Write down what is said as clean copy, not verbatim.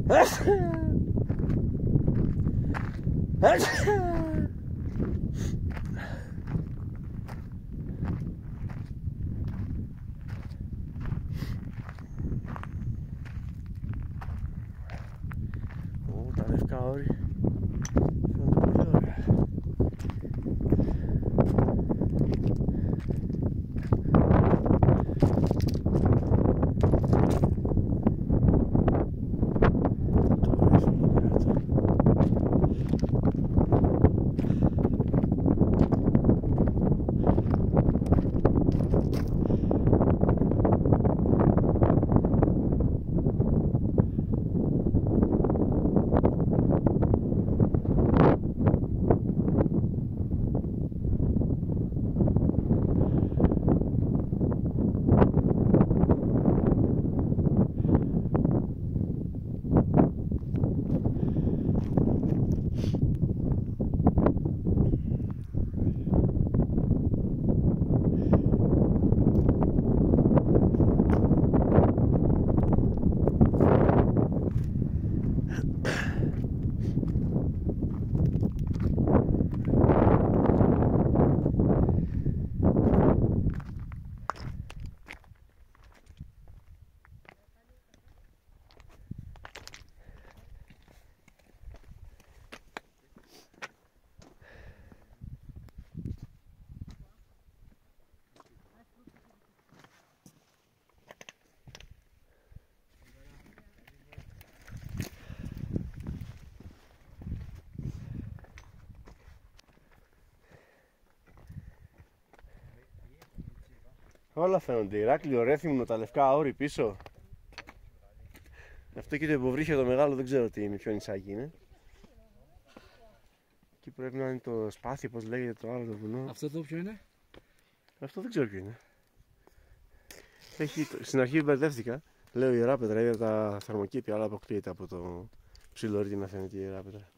Τα λευκά όρη φαίνονται πολύ ωραία. Όλα φαίνονται, Ηράκλειο, Ρέθυμνο, τα λευκά όρη πίσω. Αυτό και το υποβρύχιο το μεγάλο δεν ξέρω τι είναι, ποιο νησάκι είναι. Εκεί πρέπει να είναι το Σπάθι, πώς λέγεται το άλλο το βουνό. Αυτό εδώ ποιο είναι? Αυτό δεν ξέρω ποιο είναι. Στην αρχή μπερδεύτηκα. Λέω Ιεράπετρα, είδα τα θερμοκήπια, αλλά αποκλείεται από το ψιλορίδι να φαίνεται η Ιεράπετρα.